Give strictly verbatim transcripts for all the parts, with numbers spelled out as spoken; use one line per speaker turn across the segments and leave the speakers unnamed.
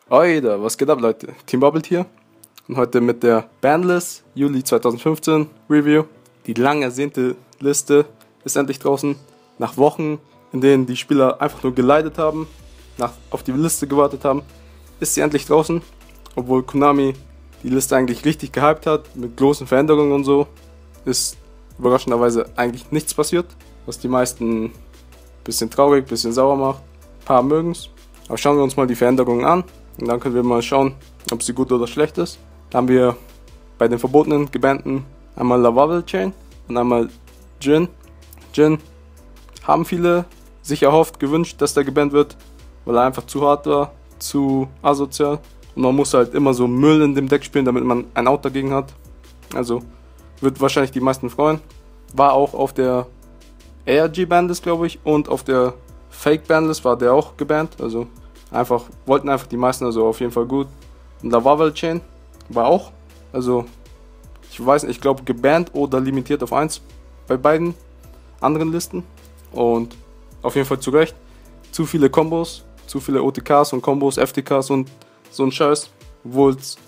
Oida, was geht ab, Leute? Team Bubbled hier und heute mit der Bandlist Juli zweitausendfünfzehn Review. Die lang ersehnte Liste ist endlich draußen. Nach Wochen, in denen die Spieler einfach nur geleitet haben, nach, auf die Liste gewartet haben, ist sie endlich draußen. Obwohl Konami die Liste eigentlich richtig gehypt hat, mit großen Veränderungen und so, ist überraschenderweise eigentlich nichts passiert, was die meisten ein bisschen traurig, ein bisschen sauer macht. Ein paar mögen es. Aber schauen wir uns mal die Veränderungen an. Und dann können wir mal schauen, ob sie gut oder schlecht ist. Da haben wir bei den verbotenen, gebannten einmal Lavable Chain und einmal Jhin. Jhin haben viele sich erhofft, gewünscht, dass der gebannt wird, weil er einfach zu hart war, zu asozial. Und man muss halt immer so Müll in dem Deck spielen, damit man ein Out dagegen hat. Also wird wahrscheinlich die meisten freuen. War auch auf der A R G-Bandlist, glaube ich, und auf der Fake-Bandlist war der auch gebannt. Also einfach, wollten einfach die meisten, also auf jeden Fall gut. Und Lavable Chain war auch, also ich weiß nicht, ich glaube gebannt oder limitiert auf eins bei beiden anderen Listen. Und auf jeden Fall zu Recht. Zu viele Kombos, zu viele O T Ks und Kombos, F T Ks und so ein Scheiß. Obwohl es,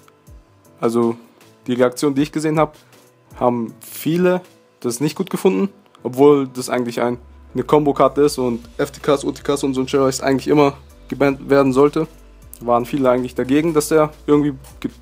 also die Reaktion, die ich gesehen habe, haben viele das nicht gut gefunden. Obwohl das eigentlich ein, eine Kombo-Karte ist und F T Ks, O T Ks und so ein Scheiß eigentlich immer gebannt werden sollte. Waren viele eigentlich dagegen, dass der irgendwie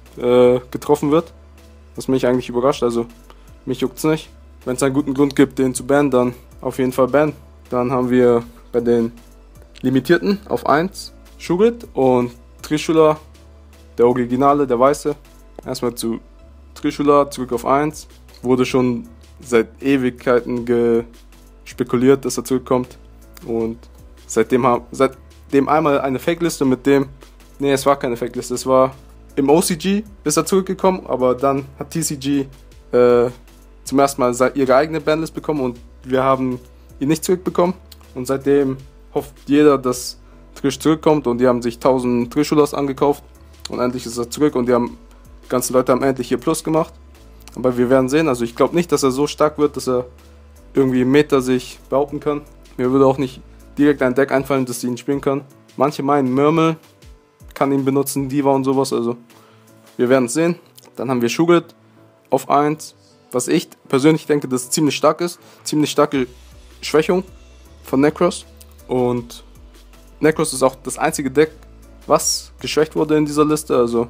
äh, getroffen wird. Was mich eigentlich überrascht, also mich juckt's nicht. Wenn es einen guten Grund gibt, den zu bannen, dann auf jeden Fall bannen. Dann haben wir bei den Limitierten auf eins Shugit und Trishula, der Originale, der Weiße. Erstmal zu Trishula, zurück auf eins. Wurde schon seit Ewigkeiten spekuliert, dass er zurückkommt. Und seitdem, seitdem einmal eine Fake-Liste mit dem, nee, es war keine Fake-Liste, es war im O C G ist er zurückgekommen, aber dann hat T C G äh, zum ersten Mal ihre eigene Bandlist bekommen und wir haben ihn nicht zurückbekommen. Und seitdem hofft jeder, dass Trish zurückkommt und die haben sich tausend Trishulas angekauft und endlich ist er zurück und die haben, die ganzen Leute haben endlich hier Plus gemacht. Aber wir werden sehen, also ich glaube nicht, dass er so stark wird, dass er irgendwie im Meta sich behaupten kann. Mir würde auch nicht direkt ein Deck einfallen, das ihn spielen kann. Manche meinen, Murmel kann ihn benutzen, Diva und sowas, also wir werden es sehen. Dann haben wir Shugit auf eins, was ich persönlich denke, dass ziemlich stark ist. Ziemlich starke Schwächung von Nekroz. Und Nekroz ist auch das einzige Deck, was geschwächt wurde in dieser Liste, also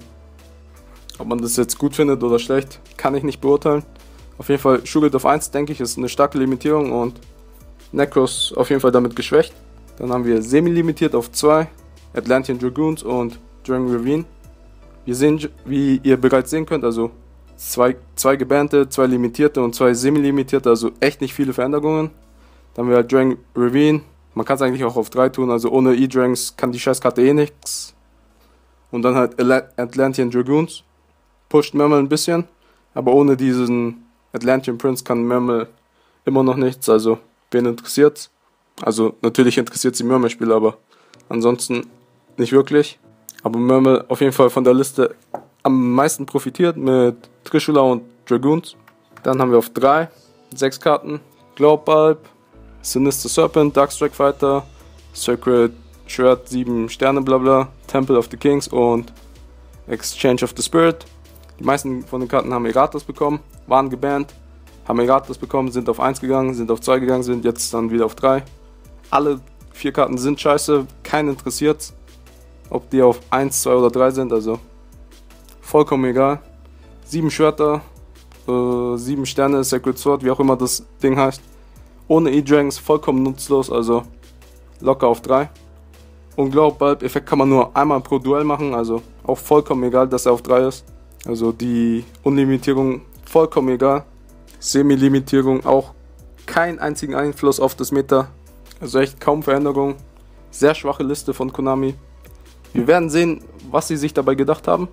ob man das jetzt gut findet oder schlecht, kann ich nicht beurteilen. Auf jeden Fall Shugit auf eins, denke ich, ist eine starke Limitierung und Nekroz auf jeden Fall damit geschwächt. Dann haben wir semi-limitiert auf zwei, Atlantean Dragoons und Dragon Ravine. Wir sehen, wie ihr bereits sehen könnt, also zwei, zwei gebannte, zwei limitierte und zwei semi-limitierte, also echt nicht viele Veränderungen. Dann haben wir halt Dragon Ravine, man kann es eigentlich auch auf drei tun, also ohne E-Dragons kann die Scheißkarte eh nichts. Und dann halt Atlantean Dragoons, pusht Murmel ein bisschen, aber ohne diesen Atlantean Prince kann Murmel immer noch nichts, also wen interessiert's? Also natürlich interessiert sie Murmel-Spieler, aber ansonsten nicht wirklich. Aber Murmel auf jeden Fall von der Liste am meisten profitiert mit Trishula und Dragoons. Dann haben wir auf drei sechs Karten. Glow Bulb, Sinister Serpent, Darkstrike Fighter, Sacred Shred, sieben Sterne, blabla, Temple of the Kings und Exchange of the Spirit. Die meisten von den Karten haben Eratas bekommen, waren gebannt, haben Eratas bekommen, sind auf eins gegangen, sind auf zwei gegangen, sind jetzt dann wieder auf drei. Alle vier Karten sind scheiße, keinen interessiert, ob die auf eins, zwei oder drei sind, also vollkommen egal. Sieben Schwerter, äh, sieben Sterne, Sacred Sword, wie auch immer das Ding heißt. Ohne E-Dragons, vollkommen nutzlos, also locker auf drei. Und Glow Bulb Effekt kann man nur einmal pro Duell machen, also auch vollkommen egal, dass er auf drei ist. Also die Unlimitierung vollkommen egal. Semi-Limitierung auch keinen einzigen Einfluss auf das Meta. Also echt kaum Veränderung. Sehr schwache Liste von Konami. Wir werden sehen, was sie sich dabei gedacht haben.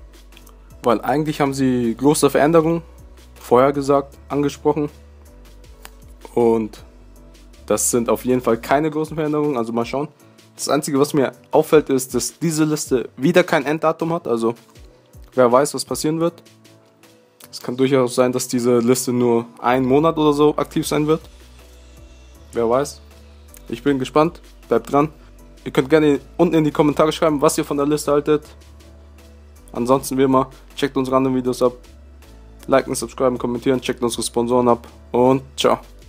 Weil eigentlich haben sie große Veränderungen vorhergesagt, angesprochen. Und das sind auf jeden Fall keine großen Veränderungen. Also mal schauen. Das Einzige, was mir auffällt, ist, dass diese Liste wieder kein Enddatum hat. Also wer weiß, was passieren wird. Es kann durchaus sein, dass diese Liste nur einen Monat oder so aktiv sein wird. Wer weiß. Ich bin gespannt. Bleibt dran. Ihr könnt gerne unten in die Kommentare schreiben, was ihr von der Liste haltet. Ansonsten wie immer, checkt unsere anderen Videos ab. Liken, subscriben, kommentieren, checkt unsere Sponsoren ab und ciao.